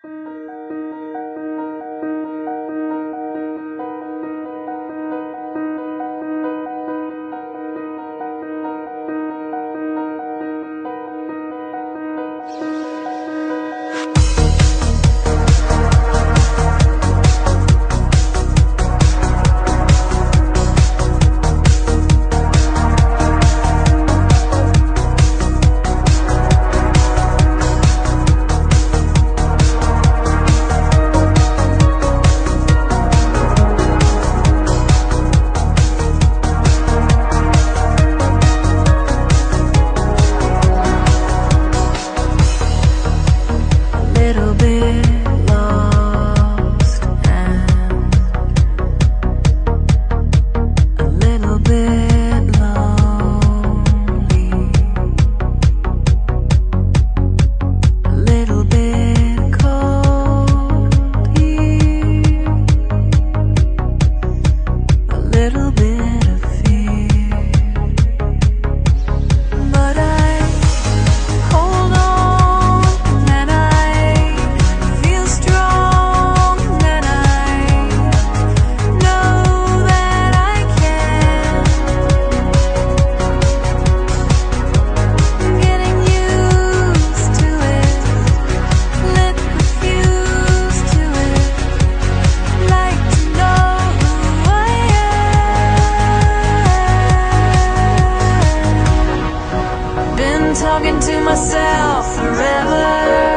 Talking to myself forever,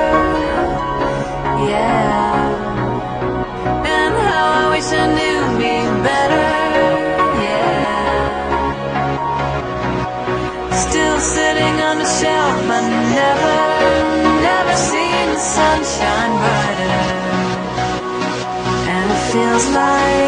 yeah. And how I wish I knew me better, yeah. Still sitting on the shelf, but never seen the sunshine brighter. And it feels like